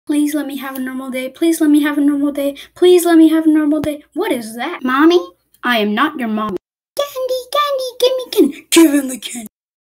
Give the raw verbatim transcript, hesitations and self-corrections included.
Please let me have a normal day. Please let me have a normal day. Please let me have a normal day. What is that? Mommy? I am not your mommy. Candy, candy, give me candy. Give him the candy.